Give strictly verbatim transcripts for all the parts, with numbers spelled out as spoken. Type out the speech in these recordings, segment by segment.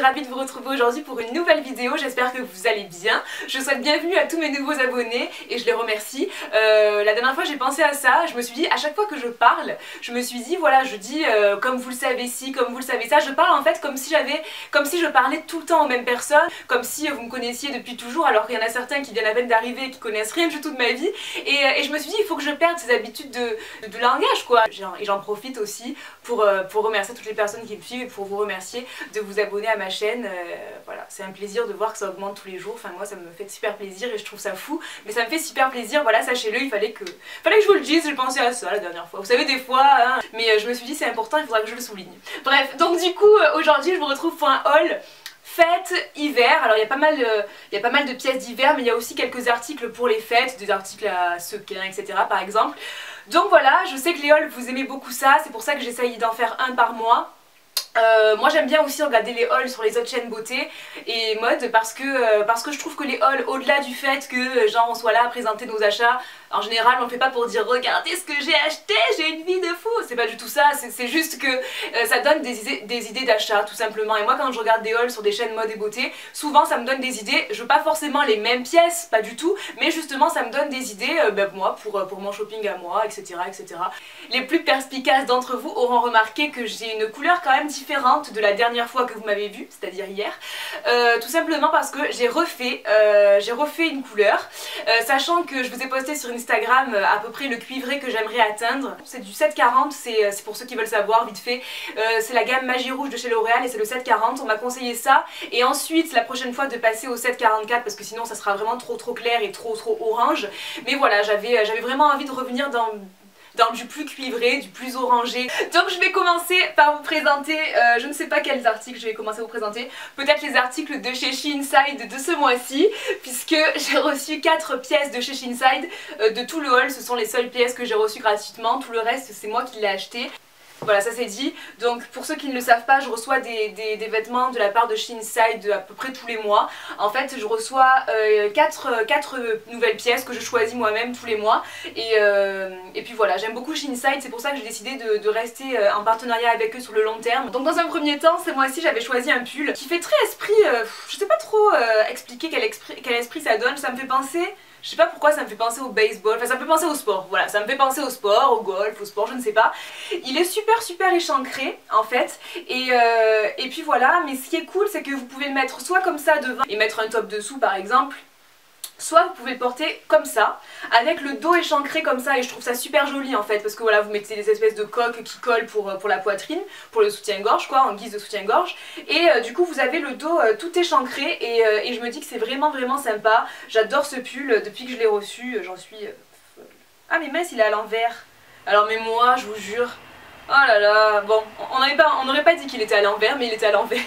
ravie de vous retrouver aujourd'hui pour une nouvelle vidéo, j'espère que vous allez bien. Je souhaite bienvenue à tous mes nouveaux abonnés et je les remercie. Euh, la dernière fois j'ai pensé à ça, je me suis dit à chaque fois que je parle, je me suis dit voilà je dis euh, comme vous le savez ci, comme vous le savez ça, je parle en fait comme si j'avais, comme si je parlais tout le temps aux mêmes personnes, comme si vous me connaissiez depuis toujours alors qu'il y en a certains qui viennent à peine d'arriver et qui connaissent rien du tout de ma vie et, et je me suis dit il faut que je perde ces habitudes de, de, de langage quoi. Et j'en profite aussi pour, pour remercier toutes les personnes qui me suivent et pour vous remercier de vous abonner à ma chaîne. Euh, voilà, c'est un plaisir de voir que ça augmente tous les jours, enfin moi ça me fait super plaisir et je trouve ça fou, mais ça me fait super plaisir, voilà, sachez-le, il fallait que fallait que je vous le dise, j'ai pensé à ça la dernière fois, vous savez des fois, hein, mais euh, je me suis dit c'est important, il faudra que je le souligne. Bref, donc du coup euh, aujourd'hui je vous retrouve pour un haul fêtes, hiver. Alors il y a pas mal, euh, il y a pas mal de pièces d'hiver, mais il y a aussi quelques articles pour les fêtes, des articles à sequins, et cetera par exemple. Donc voilà, je sais que les hauls vous aimez beaucoup ça, c'est pour ça que j'essaye d'en faire un par mois. Euh, moi j'aime bien aussi regarder les hauls sur les autres chaînes beauté et mode parce que, euh, parce que je trouve que les hauls, au-delà du fait que genre on soit là à présenter nos achats, en général on le fait pas pour dire regardez ce que j'ai acheté, j'ai une vie de fou, c'est pas du tout ça, c'est juste que euh, ça donne des idées, des idées d'achat tout simplement. Et moi quand je regarde des hauls sur des chaînes mode et beauté, souvent ça me donne des idées, je veux pas forcément les mêmes pièces, pas du tout, mais justement ça me donne des idées euh, ben, moi pour, pour mon shopping à moi, etc, etc. Les plus perspicaces d'entre vous auront remarqué que j'ai une couleur quand même différente de la dernière fois que vous m'avez vue, c'est-à-dire hier, euh, tout simplement parce que j'ai refait, euh, j'ai refait une couleur, euh, sachant que je vous ai posté sur Instagram euh, à peu près le cuivré que j'aimerais atteindre. C'est du sept quarante, c'est pour ceux qui veulent savoir vite fait, euh, c'est la gamme Magie Rouge de chez L'Oréal et c'est le sept quarante, on m'a conseillé ça, et ensuite la prochaine fois de passer au sept quarante-quatre parce que sinon ça sera vraiment trop trop clair et trop trop orange, mais voilà, j'avais j'avais vraiment envie de revenir dans dans du plus cuivré, du plus orangé. Donc je vais commencer par vous présenter, euh, je ne sais pas quels articles je vais commencer à vous présenter, peut-être les articles de chez Shein-Side de ce mois-ci, puisque j'ai reçu quatre pièces de chez Shein-Side euh, de tout le haul, ce sont les seules pièces que j'ai reçues gratuitement, tout le reste c'est moi qui l'ai acheté. Voilà, ça c'est dit. Donc pour ceux qui ne le savent pas, je reçois des, des, des vêtements de la part de Shein-Side à peu près tous les mois. En fait je reçois euh, quatre nouvelles pièces que je choisis moi-même tous les mois. Et, euh, et puis voilà, j'aime beaucoup Shein-Side, c'est pour ça que j'ai décidé de, de rester en partenariat avec eux sur le long terme. Donc dans un premier temps, ce mois-ci j'avais choisi un pull qui fait très esprit, euh, je sais pas trop euh, expliquer quel esprit, quel esprit ça donne, ça me fait penser... Je sais pas pourquoi ça me fait penser au baseball, enfin ça me fait penser au sport, voilà, ça me fait penser au sport, au golf, au sport, je ne sais pas. Il est super super échancré en fait, et, euh, et puis voilà, mais ce qui est cool c'est que vous pouvez le mettre soit comme ça devant et mettre un top dessous par exemple, soit vous pouvez le porter comme ça, avec le dos échancré comme ça, et je trouve ça super joli en fait, parce que voilà, vous mettez des espèces de coques qui collent pour, pour la poitrine, pour le soutien-gorge quoi, en guise de soutien-gorge, et euh, du coup vous avez le dos euh, tout échancré, et, euh, et je me dis que c'est vraiment vraiment sympa, j'adore ce pull, euh, depuis que je l'ai reçu, euh, j'en suis... Euh... Ah mais mince, il est à l'envers, alors mais moi, je vous jure, oh là là, bon, on n'aurait pas, on n'aurait pas dit qu'il était à l'envers, mais il était à l'envers.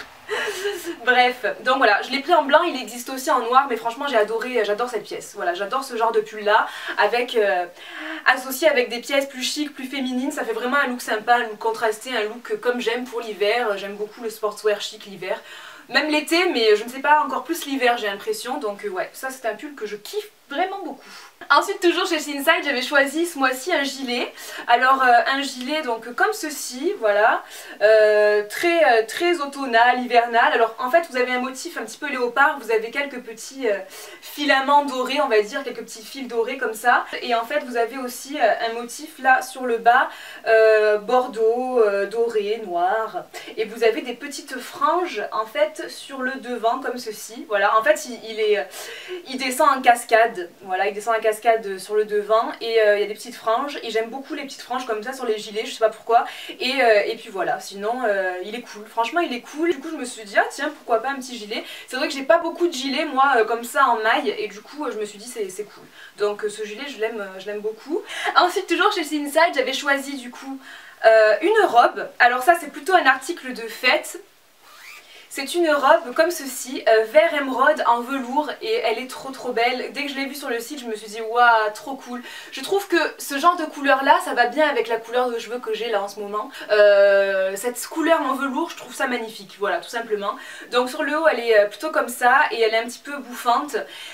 Bref, donc voilà, je l'ai pris en blanc, il existe aussi en noir, mais franchement j'ai adoré, j'adore cette pièce. Voilà, j'adore ce genre de pull là, avec euh, associé avec des pièces plus chic, plus féminines, ça fait vraiment un look sympa, un look contrasté, un look comme j'aime pour l'hiver. J'aime beaucoup le sportswear chic l'hiver, même l'été, mais je ne sais pas, encore plus l'hiver j'ai l'impression, donc euh, ouais, ça c'est un pull que je kiffe vraiment beaucoup. Ensuite toujours chez Shein-Side j'avais choisi ce mois-ci un gilet, alors euh, un gilet donc comme ceci, voilà, euh, très, euh, très automnal, hivernal. Alors en fait vous avez un motif un petit peu léopard, vous avez quelques petits euh, filaments dorés on va dire, quelques petits fils dorés comme ça, et en fait vous avez aussi euh, un motif là sur le bas, euh, bordeaux, euh, doré, noir, et vous avez des petites franges en fait sur le devant comme ceci, voilà, en fait il, il, est, il descend en cascade, voilà, il descend en cascade sur le devant, et euh, il y a des petites franges, et j'aime beaucoup les petites franges comme ça sur les gilets, je sais pas pourquoi, et, euh, et puis voilà, sinon euh, il est cool, franchement il est cool. Du coup je me suis dit ah tiens pourquoi pas un petit gilet, c'est vrai que j'ai pas beaucoup de gilets moi euh, comme ça en maille, et du coup euh, je me suis dit c'est cool, donc euh, ce gilet je l'aime euh, je l'aime beaucoup. Ensuite toujours chez Shein-Side j'avais choisi du coup euh, une robe, alors ça c'est plutôt un article de fête. C'est une robe comme ceci, euh, vert émeraude en velours, et elle est trop trop belle. Dès que je l'ai vue sur le site je me suis dit waouh trop cool. Je trouve que ce genre de couleur là ça va bien avec la couleur de cheveux que j'ai là en ce moment. Euh, cette couleur en velours je trouve ça magnifique, voilà tout simplement. Donc sur le haut elle est plutôt comme ça et elle est un petit peu bouffante.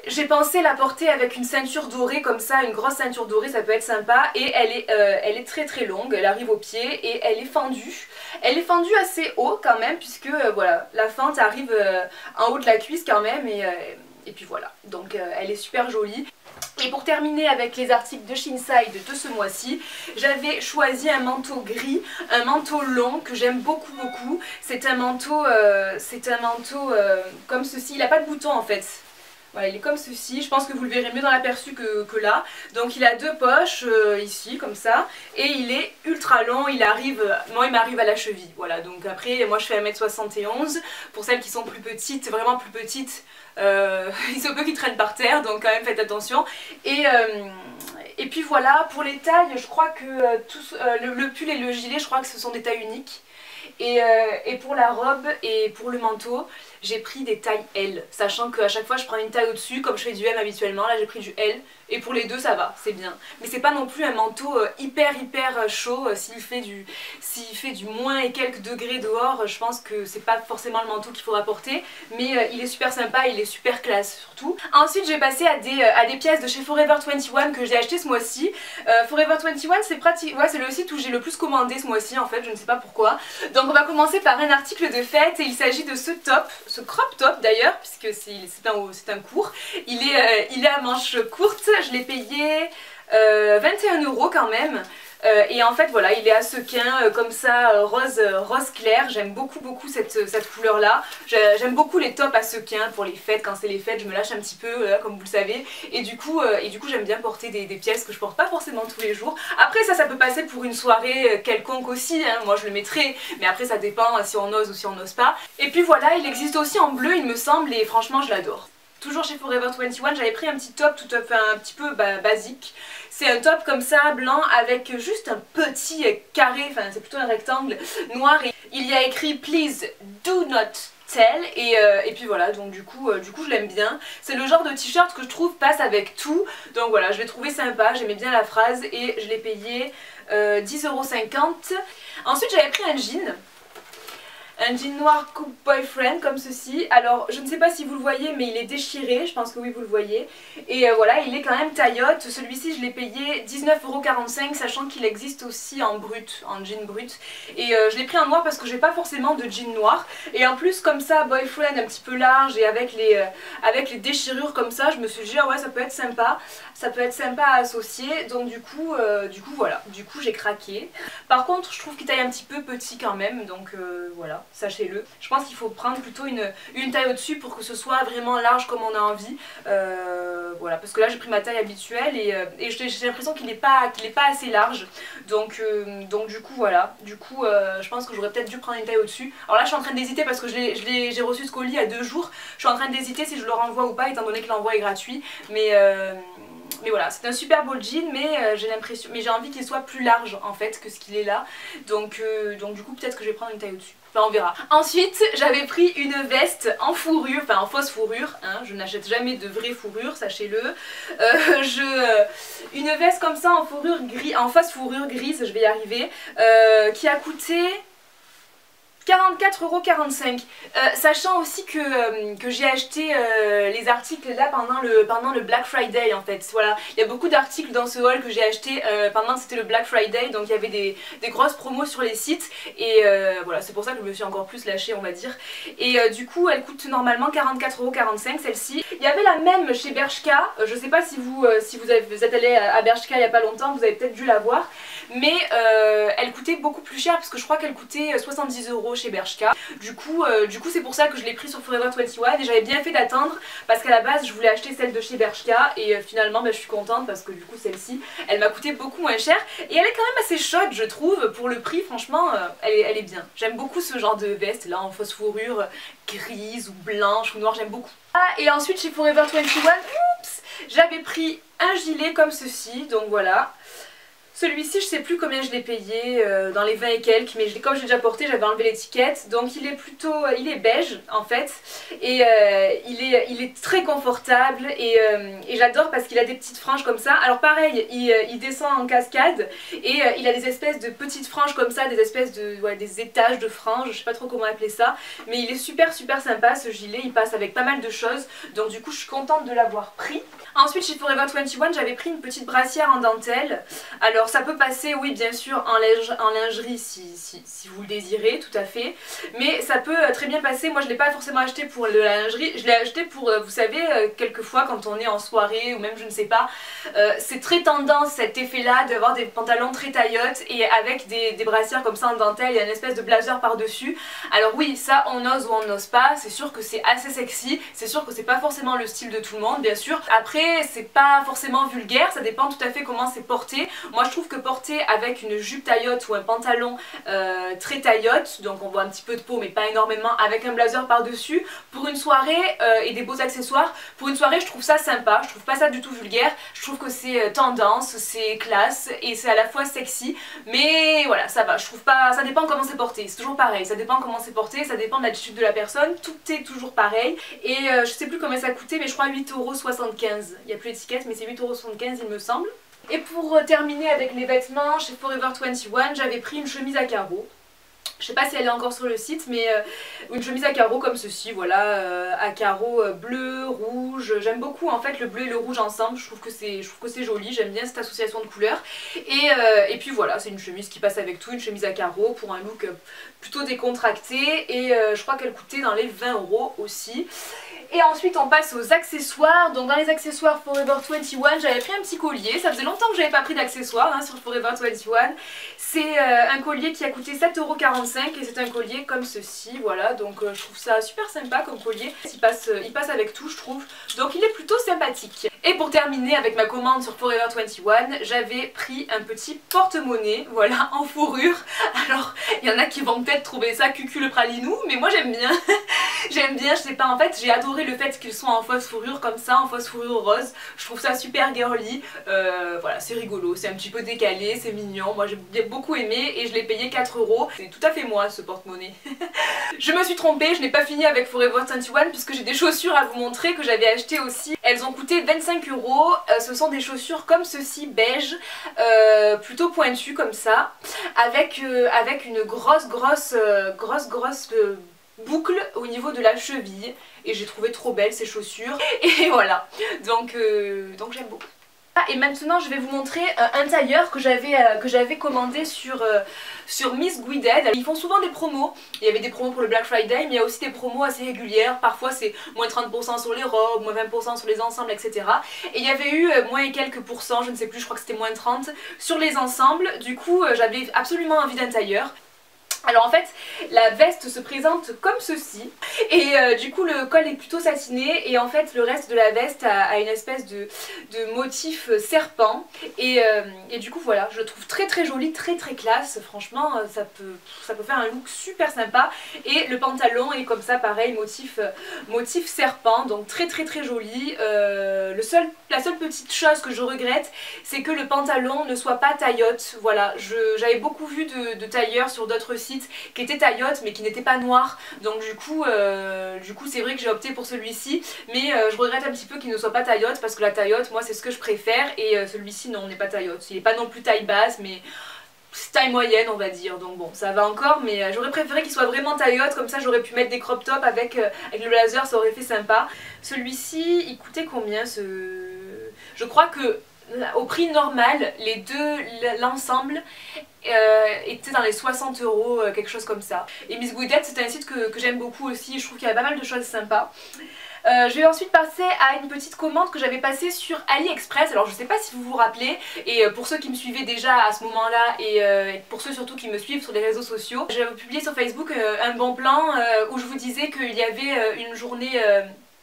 j'ai pensé la porter avec une ceinture dorée comme ça, une grosse ceinture dorée, ça peut être sympa. Et elle est, euh, elle est très très longue, elle arrive au pied et elle est fendue. Elle est fendue assez haut quand même puisque euh, voilà, la fente arrive euh, en haut de la cuisse quand même et, euh, et puis voilà. Donc euh, elle est super jolie. Et pour terminer avec les articles de Shinside de ce mois-ci, j'avais choisi un manteau gris, un manteau long que j'aime beaucoup beaucoup. C'est un manteau, euh, c'est un manteau euh, comme ceci, il n'a pas de bouton en fait. Voilà, il est comme ceci, je pense que vous le verrez mieux dans l'aperçu que, que là. Donc il a deux poches euh, ici comme ça et il est ultra long, il arrive, moi il m'arrive à la cheville. Voilà, donc après moi je fais un mètre soixante et onze, pour celles qui sont plus petites, vraiment plus petites, euh, il se peut qu'ils traînent par terre donc quand même faites attention. Et, euh, et puis voilà, pour les tailles je crois que euh, tout, euh, le, le pull et le gilet je crois que ce sont des tailles uniques. Et, euh, et pour la robe et pour le manteau, j'ai pris des tailles L, sachant qu'à chaque fois je prends une taille au-dessus, comme je fais du M habituellement, là j'ai pris du L, et pour les deux ça va, c'est bien. Mais c'est pas non plus un manteau euh, hyper hyper euh, chaud, s'il fait du s'il fait du moins et quelques degrés dehors, je pense que c'est pas forcément le manteau qu'il faudra porter, mais euh, il est super sympa, il est super classe surtout. Ensuite j'ai passé à des, euh, à des pièces de chez Forever vingt et un que j'ai acheté ce mois-ci. Euh, Forever vingt et un c'est pratique, ouais, c'est le site où j'ai le plus commandé ce mois-ci en fait, je ne sais pas pourquoi. Donc on va commencer par un article de fête et il s'agit de ce top, ce crop top d'ailleurs, puisque c'est un, un court. Il est, euh, il est à manches courtes, je l'ai payé euh, vingt et un euros quand même. Euh, et en fait voilà, il est à sequin euh, comme ça, euh, rose, euh, rose clair. J'aime beaucoup beaucoup cette, cette couleur là. J'aime beaucoup les tops à sequin pour les fêtes. Quand c'est les fêtes je me lâche un petit peu euh, comme vous le savez. Et du coup, euh, et du coup j'aime bien porter des, des pièces que je porte pas forcément tous les jours. Après ça, ça peut passer pour une soirée euh, quelconque aussi, hein. Moi je le mettrai, mais après ça dépend si on ose ou si on n'ose pas. Et puis voilà, il existe aussi en bleu il me semble et franchement je l'adore. Toujours chez Forever vingt et un, j'avais pris un petit top tout à fait un petit peu bah, basique. C'est un top comme ça, blanc, avec juste un petit carré, enfin c'est plutôt un rectangle noir. Et il y a écrit Please do not tell. Et, euh, et puis voilà, donc du coup, euh, du coup je l'aime bien. C'est le genre de t-shirt que je trouve passe avec tout. Donc voilà, je l'ai trouvé sympa, j'aimais bien la phrase et je l'ai payé euh, dix euros cinquante. Ensuite j'avais pris un jean. Un jean noir coupe boyfriend comme ceci. Alors je ne sais pas si vous le voyez mais il est déchiré, je pense que oui vous le voyez. Et euh, voilà, il est quand même taillotte. Celui-ci je l'ai payé dix-neuf euros quarante-cinq, sachant qu'il existe aussi en brut, en jean brut. Et euh, je l'ai pris en noir parce que j'ai pas forcément de jean noir. Et en plus comme ça, boyfriend un petit peu large et avec les, euh, avec les déchirures comme ça, je me suis dit ah ouais ça peut être sympa. Ça peut être sympa à associer. Donc du coup, euh, du coup voilà, du coup j'ai craqué. Par contre je trouve qu'il taille un petit peu petit quand même, donc euh, voilà. Sachez-le. Je pense qu'il faut prendre plutôt une, une taille au-dessus pour que ce soit vraiment large comme on a envie. Euh, voilà, parce que là j'ai pris ma taille habituelle et, euh, et j'ai l'impression qu'il n'est pas, qu'il est pas assez large. Donc, euh, donc du coup voilà, du coup euh, je pense que j'aurais peut-être dû prendre une taille au-dessus. Alors là je suis en train d'hésiter parce que j'ai reçu ce colis il y a deux jours. Je suis en train d'hésiter si je le renvoie ou pas étant donné que l'envoi est gratuit. Mais... Euh, Mais voilà, c'est un super beau jean, mais euh, j'ai l'impression, mais j'ai envie qu'il soit plus large en fait que ce qu'il est là. Donc, euh, donc du coup peut-être que je vais prendre une taille au-dessus. Enfin on verra. Ensuite j'avais pris une veste en fourrure, enfin en fausse fourrure, hein. Je n'achète jamais de vraie fourrure, sachez-le. Euh, je, euh, une veste comme ça en fourrure gris, en fausse fourrure grise, je vais y arriver, euh, qui a coûté quarante-quatre euros quarante-cinq, euh, sachant aussi que, euh, que j'ai acheté euh, les articles là pendant le, pendant le Black Friday en fait. Voilà, il y a beaucoup d'articles dans ce haul que j'ai acheté euh, pendant que c'était le Black Friday, donc il y avait des, des grosses promos sur les sites et euh, voilà, c'est pour ça que je me suis encore plus lâchée on va dire. Et euh, du coup elle coûte normalement quarante-quatre euros quarante-cinq celle-ci. Il y avait la même chez Bershka, euh, je sais pas si vous, euh, si vous, avez, vous êtes allé à Bershka il y a pas longtemps, vous avez peut-être dû la voir, mais euh, elle coûtait beaucoup plus cher parce que je crois qu'elle coûtait soixante-dix euros chez Bershka. Du coup, euh, du coup c'est pour ça que je l'ai pris sur Forever vingt et un et j'avais bien fait d'attendre parce qu'à la base je voulais acheter celle de chez Bershka et euh, finalement bah, je suis contente parce que du coup celle-ci elle m'a coûté beaucoup moins cher et elle est quand même assez chaude je trouve pour le prix, franchement euh, elle, est, elle est bien. J'aime beaucoup ce genre de veste là en fausse fourrure grise ou blanche ou noire, j'aime beaucoup. Ah, et ensuite chez Forever vingt et un, oups, j'avais pris un gilet comme ceci, donc voilà. Celui-ci, je sais plus combien je l'ai payé, euh, dans les vingt et quelques, mais je, comme je l'ai déjà porté, j'avais enlevé l'étiquette. Donc il est plutôt, il est beige en fait, et euh, il, est, il est très confortable, et, euh, et j'adore parce qu'il a des petites franges comme ça. Alors pareil, il, il descend en cascade, et euh, il a des espèces de petites franges comme ça, des espèces de, ouais, des étages de franges, je sais pas trop comment appeler ça, mais il est super super sympa ce gilet, il passe avec pas mal de choses, donc du coup je suis contente de l'avoir pris. Ensuite chez Forever vingt et un j'avais pris une petite brassière en dentelle. Alors ça peut passer, oui bien sûr, en, linge, en lingerie si, si, si vous le désirez, tout à fait, mais ça peut très bien passer. Moi je ne l'ai pas forcément acheté pour la lingerie, je l'ai acheté pour, vous savez, quelquefois quand on est en soirée ou même je ne sais pas, euh, c'est très tendance cet effet là d'avoir des pantalons très taillottes et avec des, des brassières comme ça en dentelle et une espèce de blazer par dessus. Alors oui, ça on ose ou on n'ose pas, c'est sûr que c'est assez sexy, c'est sûr que c'est pas forcément le style de tout le monde bien sûr. Après c'est pas forcément vulgaire, ça dépend tout à fait comment c'est porté. Moi je trouve que porté avec une jupe taillotte ou un pantalon euh, très taillotte, donc on voit un petit peu de peau mais pas énormément, avec un blazer par dessus, pour une soirée euh, et des beaux accessoires, pour une soirée je trouve ça sympa, je trouve pas ça du tout vulgaire, je trouve que c'est euh, tendance, c'est classe et c'est à la fois sexy, mais voilà ça va, je trouve pas, ça dépend comment c'est porté, c'est toujours pareil, ça dépend comment c'est porté, ça dépend de l'attitude de la personne, tout est toujours pareil. Et euh, je sais plus combien ça coûtait mais je crois huit euros soixante-quinze. Il n'y a plus d'étiquette mais c'est huit euros soixante-quinze il me semble. Et pour terminer avec les vêtements, chez Forever vingt et un j'avais pris une chemise à carreaux. Je sais pas si elle est encore sur le site, mais euh, une chemise à carreaux comme ceci, voilà, euh, à carreaux euh, bleu, rouge. J'aime beaucoup en fait le bleu et le rouge ensemble, je trouve que c'est je trouve que c'est joli, j'aime bien cette association de couleurs. Et, euh, et puis voilà, c'est une chemise qui passe avec tout, une chemise à carreaux pour un look plutôt décontracté. Et euh, je crois qu'elle coûtait dans les vingt euros aussi. Et ensuite on passe aux accessoires. Donc dans les accessoires Forever vingt et un j'avais pris un petit collier, ça faisait longtemps que j'avais pas pris d'accessoires hein, sur Forever vingt et un. C'est euh, un collier qui a coûté sept euros quarante-cinq et c'est un collier comme ceci, voilà, donc euh, je trouve ça super sympa comme collier, il passe, euh, il passe avec tout je trouve, donc il est plutôt sympathique. Et pour terminer avec ma commande sur Forever vingt et un, j'avais pris un petit porte-monnaie, voilà, en fourrure. Alors il y en a qui vont peut-être trouver ça cucu le pralinou, mais moi j'aime bien. J'aime bien, je sais pas, en fait j'ai adoré le fait qu'ils soient en fausse fourrure comme ça, en fausse fourrure rose, je trouve ça super girly, euh, voilà c'est rigolo, c'est un petit peu décalé, c'est mignon, moi j'ai beaucoup aimé et je l'ai payé quatre euros, c'est tout à fait moi ce porte-monnaie. Je me suis trompée, je n'ai pas fini avec Forever vingt et un puisque j'ai des chaussures à vous montrer que j'avais achetées aussi, elles ont coûté vingt-cinq euros, euh, ce sont des chaussures comme ceci, beige, euh, plutôt pointues comme ça, avec, euh, avec une grosse grosse euh, grosse grosse euh, boucle au niveau de la cheville et j'ai trouvé trop belles ces chaussures et voilà, donc, euh, donc j'aime beaucoup. Et maintenant je vais vous montrer euh, un tailleur que j'avais euh, que j'avais commandé sur, euh, sur Miss Guided. Ils font souvent des promos, il y avait des promos pour le Black Friday mais il y a aussi des promos assez régulières, parfois c'est moins trente pour cent sur les robes, moins vingt pour cent sur les ensembles, et cetera. Et il y avait eu euh, moins et quelques pourcents, je ne sais plus, je crois que c'était moins trente sur les ensembles, du coup euh, j'avais absolument envie d'un tailleur. Alors en fait la veste se présente comme ceci et euh, du coup le col est plutôt satiné et en fait le reste de la veste a, a une espèce de, de motif serpent et, euh, et du coup voilà, je le trouve très très joli, très très classe, franchement ça peut, ça peut faire un look super sympa. Et le pantalon est comme ça pareil, motif, motif serpent, donc très très très joli. Euh, le seul, la seule petite chose que je regrette c'est que le pantalon ne soit pas taillotte, voilà, j'avais beaucoup vu de, de tailleurs sur d'autres sites qui était taillotte mais qui n'était pas noir, donc du coup euh, du coup c'est vrai que j'ai opté pour celui-ci, mais euh, je regrette un petit peu qu'il ne soit pas taillotte parce que la taillotte moi c'est ce que je préfère et euh, celui-ci non, n'est pas taillotte, il n'est pas non plus taille basse mais c'est taille moyenne on va dire, donc bon ça va encore, mais euh, j'aurais préféré qu'il soit vraiment taillotte, comme ça j'aurais pu mettre des crop tops avec, euh, avec le blazer, ça aurait fait sympa. Celui-ci il coûtait combien ce... Je crois que au prix normal, les deux, l'ensemble euh, était dans les soixante euros, euh, quelque chose comme ça. Et Miss Guided c'est un site que, que j'aime beaucoup aussi, je trouve qu'il y a pas mal de choses sympas. Euh, je vais ensuite passer à une petite commande que j'avais passée sur AliExpress. Alors je sais pas si vous vous rappelez, et pour ceux qui me suivaient déjà à ce moment là et euh, pour ceux surtout qui me suivent sur les réseaux sociaux, j'avais publié sur Facebook euh, un bon plan euh, où je vous disais qu'il y avait euh, une journée... Euh,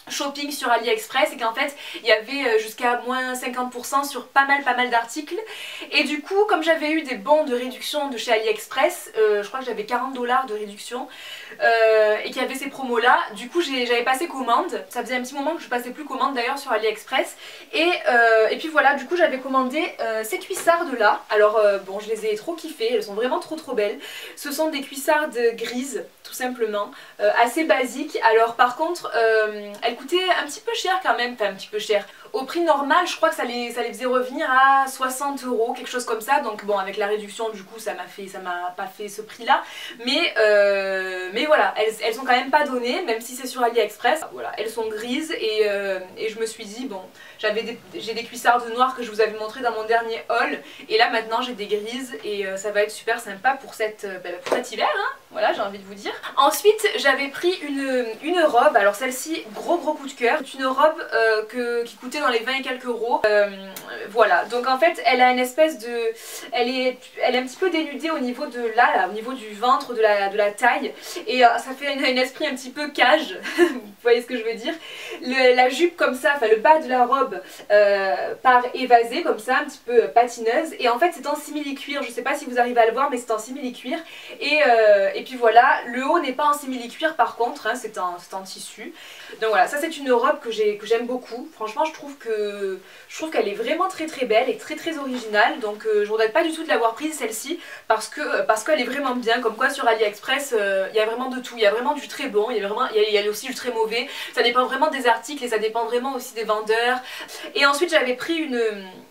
shopping sur AliExpress et qu'en fait il y avait jusqu'à moins cinquante pour cent sur pas mal pas mal d'articles et du coup comme j'avais eu des bons de réduction de chez AliExpress, euh, je crois que j'avais quarante dollars de réduction euh, et qu'il y avait ces promos là, du coup j'avais passé commande, ça faisait un petit moment que je passais plus commande d'ailleurs sur AliExpress et, euh, et puis voilà, du coup j'avais commandé euh, ces cuissardes là, alors euh, bon je les ai trop kiffées, elles sont vraiment trop trop belles, ce sont des cuissardes grises tout simplement, euh, assez basiques, alors par contre euh, elles coûtait un petit peu cher quand même, enfin un petit peu cher. Au prix normal, je crois que ça les, ça les faisait revenir à soixante euros, quelque chose comme ça. Donc bon, avec la réduction, du coup, ça m'a fait, ça m'a pas fait ce prix-là. Mais, euh, mais voilà, elles, elles sont quand même pas données, même si c'est sur AliExpress. Voilà, elles sont grises et, euh, et je me suis dit, bon, j'avais des, j'ai des cuissardes noires que je vous avais montré dans mon dernier haul. Et là, maintenant, j'ai des grises et euh, ça va être super sympa pour, cette, euh, bah, pour cet hiver, hein. Voilà, j'ai envie de vous dire. Ensuite, j'avais pris une, une robe. Alors celle-ci, gros gros coup de cœur. C'est une robe euh, que, qui coûtait dans les vingt et quelques euros. Euh, voilà, donc en fait, elle a une espèce de... Elle est, elle est un petit peu dénudée au niveau de là, là au niveau du ventre, de la, de la taille. Et euh, ça fait un, un esprit un petit peu cage. Vous voyez ce que je veux dire. Le, la jupe comme ça, enfin le bas de la robe euh, part évasé comme ça, un petit peu patineuse. Et en fait, c'est en simili-cuir. Je sais pas si vous arrivez à le voir, mais c'est en simili-cuir. Et... Euh, Et puis voilà, le haut n'est pas en simili-cuir par contre, hein, c'est en, en tissu. Donc voilà, ça c'est une robe que j'aime beaucoup. Franchement, je trouve que je trouve qu'elle est vraiment très très belle et très très originale. Donc euh, je regrette pas du tout de l'avoir prise celle-ci parce que parce qu'elle est vraiment bien. Comme quoi sur AliExpress, il euh, y a vraiment de tout. Il y a vraiment du très bon, il y a vraiment, il y, y a aussi du très mauvais. Ça dépend vraiment des articles et ça dépend vraiment aussi des vendeurs. Et ensuite j'avais pris une...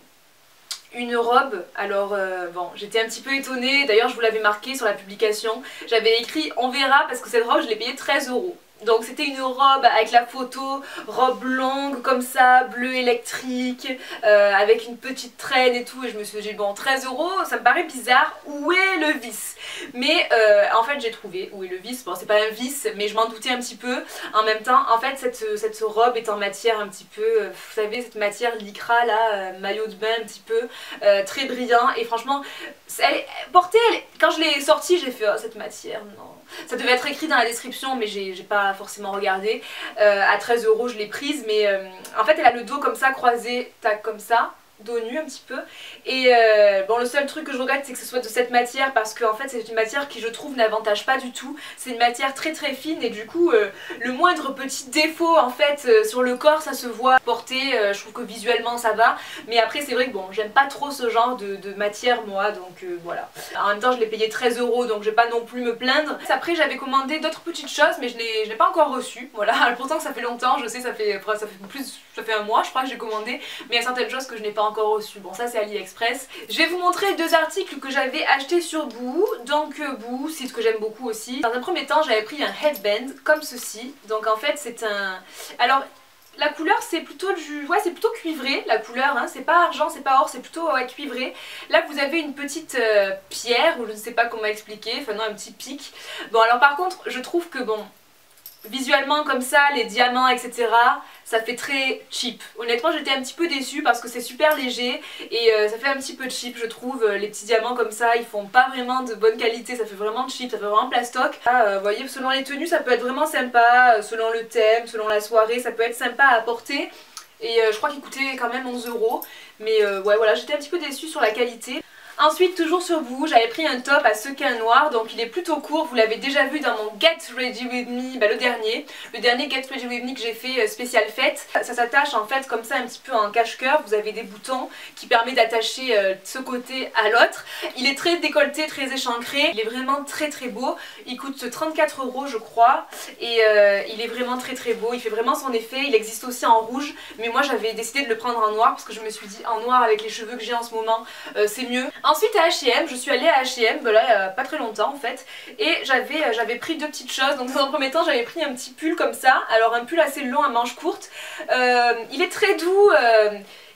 une robe, alors euh, bon j'étais un petit peu étonnée, d'ailleurs je vous l'avais marqué sur la publication, j'avais écrit on verra parce que cette robe je l'ai payée treize euros. Donc c'était une robe avec la photo, robe longue comme ça, bleu électrique, euh, avec une petite traîne et tout, et je me suis dit bon treize euros ça me paraît bizarre, où est le vice? Mais euh, en fait j'ai trouvé où est le vice, bon c'est pas un vice mais je m'en doutais un petit peu. En même temps en fait cette, cette robe est en matière un petit peu, vous savez cette matière lycra là, euh, maillot de bain un petit peu, euh, très brillant et franchement elle est portée, elle est... quand je l'ai sortie j'ai fait oh, cette matière non. Ça devait être écrit dans la description mais j'ai pas forcément regardé. Euh, à treize euros je l'ai prise mais euh, en fait elle a le dos comme ça croisé, tac comme ça. Dos nu un petit peu et euh, bon le seul truc que je regrette c'est que ce soit de cette matière parce qu'en fait c'est une matière qui je trouve n'avantage pas du tout, c'est une matière très très fine et du coup euh, le moindre petit défaut en fait euh, sur le corps ça se voit porté, euh, je trouve que visuellement ça va mais après c'est vrai que bon j'aime pas trop ce genre de, de matière moi donc euh, voilà. En même temps je l'ai payé treize euros donc je vais pas non plus me plaindre. Après j'avais commandé d'autres petites choses mais je n'ai pas encore reçu, voilà. Pourtant que ça fait longtemps, je sais ça fait, ça fait plus, ça fait un mois je crois que j'ai commandé mais il y a certaines choses que je n'ai pas encore reçu. Bon ça c'est AliExpress. Je vais vous montrer deux articles que j'avais achetés sur Boohoo. Donc euh, Boohoo, site que j'aime beaucoup aussi. Dans un premier temps j'avais pris un headband comme ceci. Donc en fait c'est un... Alors la couleur c'est plutôt du... ouais c'est plutôt cuivré la couleur, hein. C'est pas argent, c'est pas or, c'est plutôt ouais, cuivré. Là vous avez une petite euh, pierre ou je ne sais pas comment expliquer, enfin non un petit pic. Bon alors par contre je trouve que bon... visuellement comme ça, les diamants et cetera ça fait très cheap. Honnêtement j'étais un petit peu déçue parce que c'est super léger et euh, ça fait un petit peu cheap je trouve. Les petits diamants comme ça ils font pas vraiment de bonne qualité, ça fait vraiment cheap, ça fait vraiment plastoc. Vous euh, voyez selon les tenues ça peut être vraiment sympa, selon le thème, selon la soirée ça peut être sympa à porter. Et euh, je crois qu'il coûtait quand même onze euros. Mais euh, ouais voilà j'étais un petit peu déçue sur la qualité. Ensuite toujours sur Boohoo j'avais pris un top à sequins noir, donc il est plutôt court, vous l'avez déjà vu dans mon Get Ready With Me, bah, le dernier, le dernier Get Ready With Me que j'ai fait euh, spécial fête. Ça s'attache en fait comme ça un petit peu en cache-cœur, vous avez des boutons qui permettent d'attacher euh, ce côté à l'autre. Il est très décolleté, très échancré, il est vraiment très très beau, il coûte trente-quatre euros je crois et euh, il est vraiment très très beau, il fait vraiment son effet, il existe aussi en rouge mais moi j'avais décidé de le prendre en noir parce que je me suis dit en noir avec les cheveux que j'ai en ce moment euh, c'est mieux. Ensuite à H et M, je suis allée à H et M, ben là il n'y a pas très longtemps en fait, et j'avais euh, j'avais pris deux petites choses. Donc dans un premier temps j'avais pris un petit pull comme ça, alors un pull assez long à manches courtes, euh, il est très doux, euh,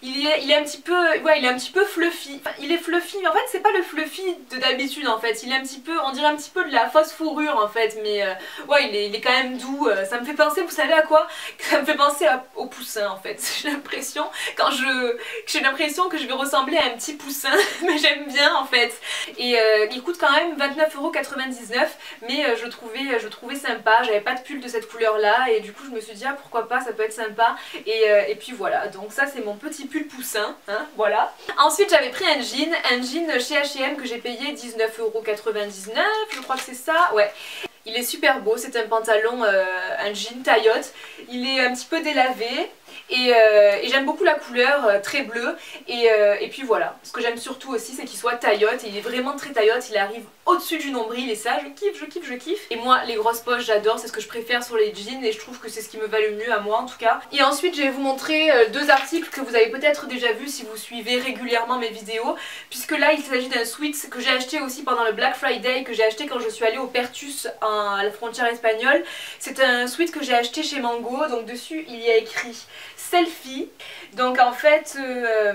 il est, il est un petit peu, ouais, il est un petit peu fluffy. Enfin, il est fluffy, mais en fait c'est pas le fluffy de d'habitude en fait. Il est un petit peu, on dirait un petit peu de la fausse fourrure en fait, mais euh, ouais, il est, il est quand même doux. Ça me fait penser, vous savez à quoi? Ça me fait penser à, au poussin en fait. J'ai l'impression quand je, j'ai l'impression que je vais ressembler à un petit poussin, mais j'aime bien en fait. Et euh, il coûte quand même vingt-neuf euros quatre-vingt-dix-neuf, mais euh, je trouvais, je trouvais sympa. J'avais pas de pull de cette couleur là, et du coup je me suis dit ah pourquoi pas, ça peut être sympa. Et, euh, et puis voilà, donc ça c'est mon petit pull poussin, hein, voilà. Ensuite j'avais pris un jean, un jean chez H et M que j'ai payé dix-neuf euros quatre-vingt-dix-neuf, je crois que c'est ça, ouais. Il est super beau, c'est un pantalon, euh, un jean taillotte, il est un petit peu délavé. Et, euh, et j'aime beaucoup la couleur, euh, très bleue, et, euh, et puis voilà. Ce que j'aime surtout aussi c'est qu'il soit taillotte, et il est vraiment très taillotte, il arrive au-dessus du nombril et ça je kiffe, je kiffe, je kiffe. Et moi les grosses poches j'adore, c'est ce que je préfère sur les jeans et je trouve que c'est ce qui me va le mieux à moi en tout cas. Et ensuite je vais vous montrer euh, deux articles que vous avez peut-être déjà vus si vous suivez régulièrement mes vidéos, puisque là il s'agit d'un sweat que j'ai acheté aussi pendant le Black Friday, que j'ai acheté quand je suis allée au Pertus en, à la frontière espagnole. C'est un sweat que j'ai acheté chez Mango, donc dessus il y a écrit selfie, donc en fait euh,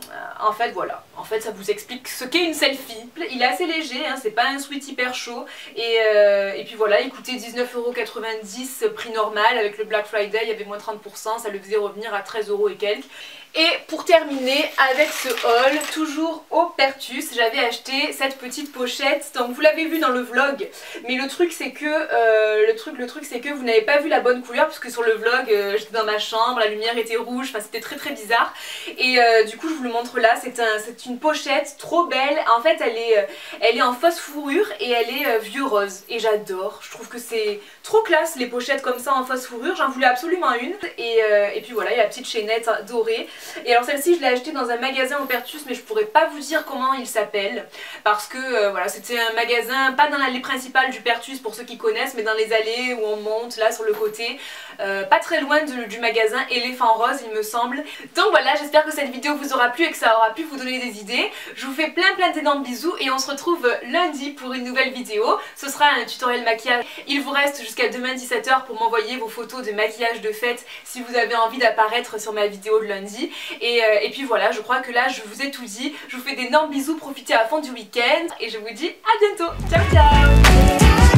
en fait voilà, en fait ça vous explique ce qu'est une selfie. Il est assez léger, hein, c'est pas un sweat hyper chaud, et, euh, et puis voilà, il coûtait dix-neuf euros quatre-vingt-dix prix normal. Avec le Black Friday il y avait moins trente pour cent, ça le faisait revenir à treize euros et quelques. Et pour terminer avec ce haul, toujours au Pertus, j'avais acheté cette petite pochette. Donc vous l'avez vu dans le vlog, mais le truc c'est que euh, le truc le truc c'est que vous n'avez pas vu la bonne couleur, puisque sur le vlog euh, j'étais dans ma chambre, la lumière était rouge, enfin c'était très très bizarre. Et euh, du coup je vous le montre là, c'est un, c'est une pochette trop belle. En fait elle est, elle est en fausse fourrure et elle est euh, vieux rose. Et j'adore, je trouve que c'est trop classe les pochettes comme ça en fausse fourrure. J'en voulais absolument une. Et, euh, et puis voilà, il y a la petite chaînette dorée. Et alors celle-ci je l'ai achetée dans un magasin au Pertus, mais je pourrais pas vous dire comment il s'appelle, parce que euh, voilà, c'était un magasin pas dans l'allée principale du Pertus pour ceux qui connaissent, mais dans les allées où on monte là sur le côté, euh, pas très loin de, du magasin Éléphant Rose il me semble. Donc voilà, j'espère que cette vidéo vous aura plu et que ça aura pu vous donner des idées. Je vous fais plein plein d'énormes bisous et on se retrouve lundi pour une nouvelle vidéo. Ce sera un tutoriel maquillage. Il vous reste jusqu'à demain dix-sept heures pour m'envoyer vos photos de maquillage de fête si vous avez envie d'apparaître sur ma vidéo de lundi. Et, euh, et puis voilà, je crois que là je vous ai tout dit. Je vous fais d'énormes bisous, profitez à fond du week-end et je vous dis à bientôt. Ciao ciao.